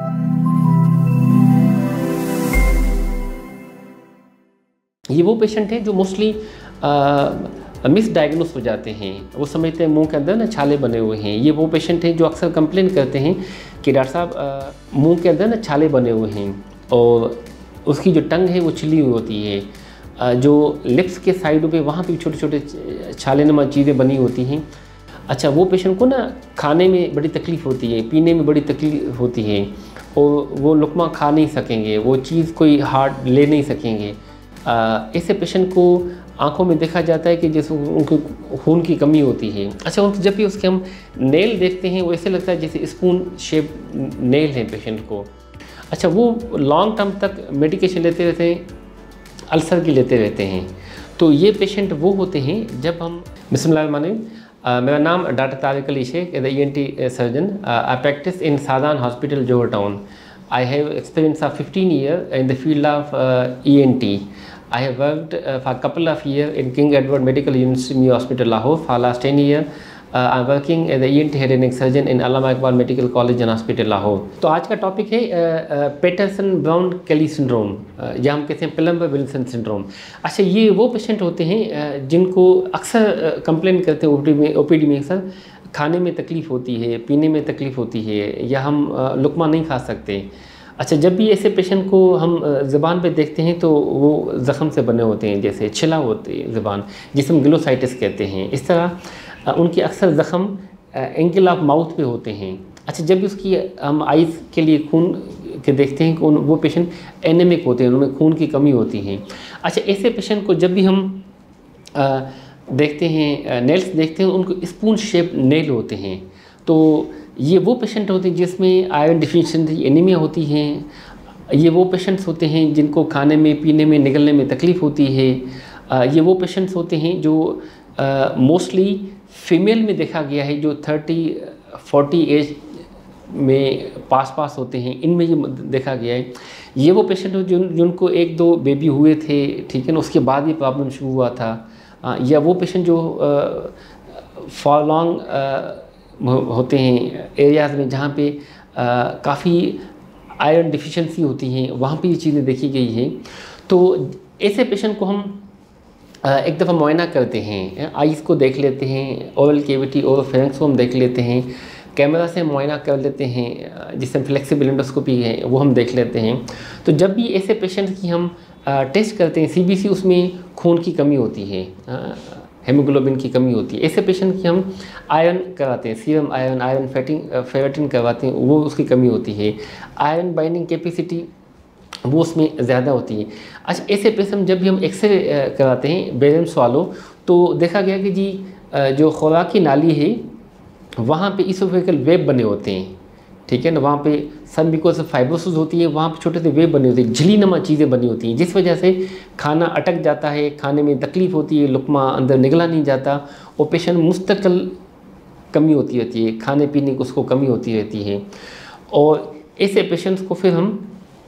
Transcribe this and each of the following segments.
ये वो पेशेंट हैं जो मोस्टली मिसडायग्नोस हो जाते हैं। वो समझते हैं मुंह के अंदर ना छाले बने हुए हैं। ये वो पेशेंट हैं जो अक्सर कंप्लेन करते हैं कि डॉक्टर साहब मुंह के अंदर ना छाले बने हुए हैं और उसकी जो टंग है वो छिली हुई होती है। जो लिप्स के साइडों पे वहाँ पे छोटे छोटे छाले नुमा चीज़ें बनी होती हैं। अच्छा, वो पेशेंट को ना खाने में बड़ी तकलीफ़ होती है, पीने में बड़ी तकलीफ़ होती है और वो लुक़मा खा नहीं सकेंगे, वो चीज़ कोई हार्ड ले नहीं सकेंगे। ऐसे पेशेंट को आंखों में देखा जाता है कि जैसे उनको खून की कमी होती है। अच्छा, जब भी उसके हम नेल देखते हैं वो ऐसे लगता है जैसे स्पून शेप नेल हैं पेशेंट को। अच्छा, वो लॉन्ग टर्म तक मेडिकेशन लेते रहते हैं, अल्सर की लेते रहते हैं। तो ये पेशेंट वो होते हैं जब हम बिस्मिल्लाहिर्रहमानिर्रहीम। मेरा नाम doctor Tariq Ali Shaikh, ENT surgeon. I practice in Sadan hospital Johar town. I have experience of 15 years in the field of ENT. I have worked for a couple of years in King Edward Medical University Hospital, Lahore. For last 10 years, I'm working as the ENT head and neck surgeon in Allama Iqbal Medical College and Hospital, Lahore. तो आज का topic है Peterson Brown Kelly syndrome, या हम कहते हैं plumber Wilson syndrome. अच्छा, ये वो पेशेंट होते हैं जिनको अक्सर कंप्लेन करते हैं OPD में अक्सर खाने में तकलीफ़ होती है, पीने में तकलीफ़ होती है, या हम लुक़मा नहीं खा सकते। अच्छा, जब भी ऐसे पेशेंट को हम ज़बान पे देखते हैं तो वो ज़ख़म से बने होते हैं, जैसे छिला होती है ज़बान, जिसे हम ग्लोसाइटिस कहते हैं। इस तरह उनके अक्सर ज़ख़म एंगल ऑफ माउथ पे होते हैं। अच्छा, जब भी उसकी हम आइज़ के लिए खून के देखते हैं कि वो पेशेंट एनेमिक होते हैं, उनमें खून की कमी होती है। अच्छा, ऐसे पेशेंट को जब भी हम देखते हैं, नेल्स देखते हैं, उनको स्पून शेप नेल होते हैं। तो ये वो पेशेंट होते हैं जिसमें आयरन डिफिशिएंसी एनीमिया होती है। ये वो पेशेंट्स होते हैं जिनको खाने में, पीने में, निगलने में तकलीफ़ होती है। ये वो पेशेंट्स होते हैं जो मोस्टली फीमेल में देखा गया है, जो 30-40 एज में पास होते हैं, इनमें ये देखा गया है। ये वो पेशेंट हो जिनको 1-2 बेबी हुए थे, ठीक है ना, उसके बाद ये प्रॉब्लम शुरू हुआ था। या वो पेशेंट जो फॉर लॉन्ग होते हैं एरियाज़ में जहाँ पे काफ़ी आयरन डिफिशिएंसी होती हैं, वहाँ पे ये चीज़ें देखी गई हैं। तो ऐसे पेशेंट को हम एक दफ़ा मुआयना करते हैं, आइज़ को देख लेते हैं, ओरल कैविटी और फेरेंक्स को हम देख लेते हैं, कैमरा से मुआयना कर लेते हैं, जिससे फ्लेक्सिबल एंडोस्कोपी है वो हम देख लेते हैं। तो जब भी ऐसे पेशेंट की हम टेस्ट करते हैं CBC, उसमें खून की कमी होती है, हेमोग्लोबिन की कमी होती है। ऐसे पेशेंट की हम आयरन कराते हैं, सीरम आयरन फेरेटिन करवाते हैं, वो उसकी कमी होती है। आयरन बाइंडिंग कैपेसिटी वो उसमें ज़्यादा होती है। अच्छा, ऐसे पेशेंट जब भी हम एक्सरे कराते हैं बेरम स्वालो, तो देखा गया कि जी जो खुराकी नाली है वहाँ पे इसोफेगल वेब बने होते हैं, ठीक है ना। वहाँ पे सन बिकॉज फाइब्रोसिस होती है, वहाँ पे छोटे से वेब बने होते हैं, झिल्ली नमा चीज़ें बनी होती हैं, जिस वजह से खाना अटक जाता है, खाने में तकलीफ़ होती है, लुक़मा अंदर निगला नहीं जाता और पेशेंट मुस्तकिल कमी होती रहती है, खाने पीने को उसको कमी होती रहती है। और ऐसे पेशेंट्स को फिर हम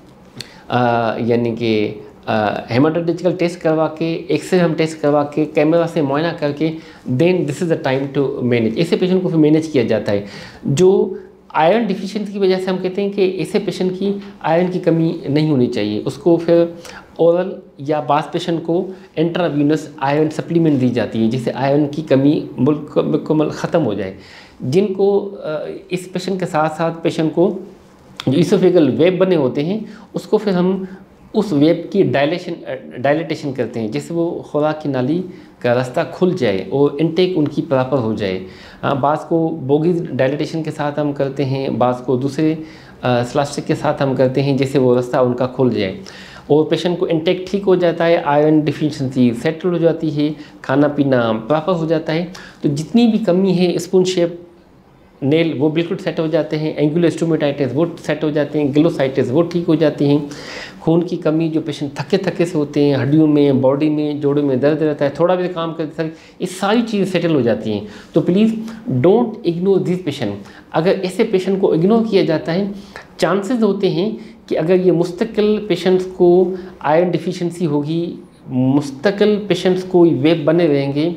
यानी कि हेमाटोलॉजिकल टेस्ट करवा के, एक्सरे हम टेस्ट करवा के, कैमरा से मुआयना करके, then this is the time to manage. ऐसे पेशेंट को फिर मैनेज किया जाता है। जो आयरन डिफिशिएंसी की वजह से हम कहते हैं कि ऐसे पेशेंट की आयरन की कमी नहीं होनी चाहिए, उसको फिर ओरल या बास पेशेंट को इंट्रावीनस आयरन सप्लीमेंट दी जाती है, जिससे आयरन की कमी मुकम्मल ख़त्म हो जाए। जिनको इस पेशेंट के साथ साथ पेशेंट को जो इसोफेगल वेब बने होते हैं, उसको फिर हम उस वेब की डायलेटेशन करते हैं, जिससे वो खुराक की नाली का रास्ता खुल जाए और इनटेक उनकी प्रॉपर हो जाए। बाज़ को बोगी डायलेटेशन के साथ हम करते हैं, बाज़ को दूसरे स्लास्टिक के साथ हम करते हैं, जिससे वो रास्ता उनका खुल जाए और पेशेंट को इनटेक ठीक हो जाता है, आयरन डिफिशिएंसी सेटल हो जाती है, खाना पीना प्रॉपर हो जाता है। तो जितनी भी कमी है स्पून शेप नेल वो बिल्कुल सेट हो जाते हैं, एंगुलर स्टोमेटाइटिस वो सेट हो जाते हैं, ग्लोसाइटिस वो ठीक हो जाती हैं। खून की कमी, जो पेशेंट थके से होते हैं, हड्डियों में, बॉडी में, जोड़ों में दर्द रहता है, थोड़ा भी काम करते हैं, ये सारी चीज़ें सेटल हो जाती हैं। तो please don't ignore this patient. अगर ऐसे पेशेंट को इग्नोर किया जाता है, चांसेस होते हैं कि अगर ये मुस्तकिल पेशेंट्स को आयरन डिफिशिएंसी होगी, मुस्तकिल पेशेंट्स को वेब बने रहेंगे,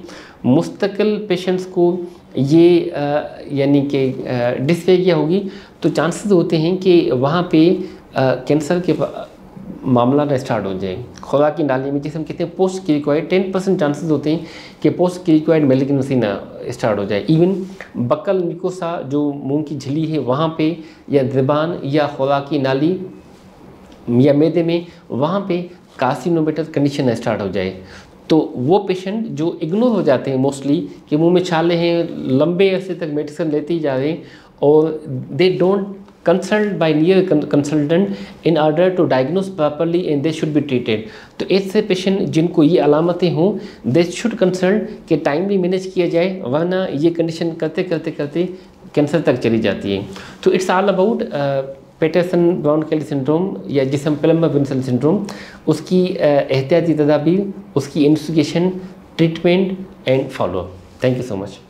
मुस्तकिल पेशेंट्स को ये यानी कि डिस्फेगिया होगी तो चांसेस होते हैं कि वहाँ पे कैंसर के मामला ना स्टार्ट हो जाए। खुरा की नाली में जिसे हम कहते हैं पोस्ट क्लिक्वाइड 10% चांसेस होते हैं कि पोस्ट क्लिक्वाइड मेलिग्नेंसी ना स्टार्ट हो जाए। इवन बकल मिकोसा जो मुंह की झिल्ली है वहाँ पे या ज़बान या खुरा की नाली या मैदे में वहाँ पे कार्सिनोमेटस कंडीशन स्टार्ट हो जाए। तो वो पेशेंट जो इग्नोर हो जाते हैं मोस्टली कि मुंह में छाले हैं, लंबे अरसे तक मेडिसिन लेते ही जा रहे हैं और they don't consult by near consultant in order to diagnose properly and they should be treated. तो ऐसे पेशेंट जिनको ये अलामतें हों दे शुड कंसल्ट कि टाइमली मैनेज किया जाए, वरना ये कंडीशन करते करते करते कैंसर तक चली जाती है। तो it's all about Paterson Brown Kelly syndrome या जिसे हम प्लम्बर विंसल सिंड्रोम, उसकी एहतियाती तदाबीर, उसकी investigation, treatment and follow up. Thank you so much.